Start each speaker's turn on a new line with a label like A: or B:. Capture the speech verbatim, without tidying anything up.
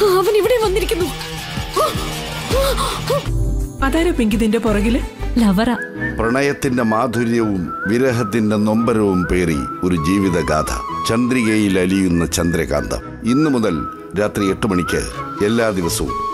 A: അവൻ ഇവിടെ വന്നിരിക്കുന്നു.
B: അതാരാ പിങ്കി നിന്റെ പുറകില്?
A: ലവറ.
C: പ്രണയത്തിന്റെ മാധുര്യവും വിരഹത്തിന്റെ നൊമ്പരവും പേറി ഒരു ജീവിതഗാഥ. ചന്ദ്രികയിൽ അലിയുന്ന ചന്ദ്രകാന്തം. ഇന്നു മുതൽ രാത്രി എട്ട് മണിക്ക് എല്ലാ ദിവസവും.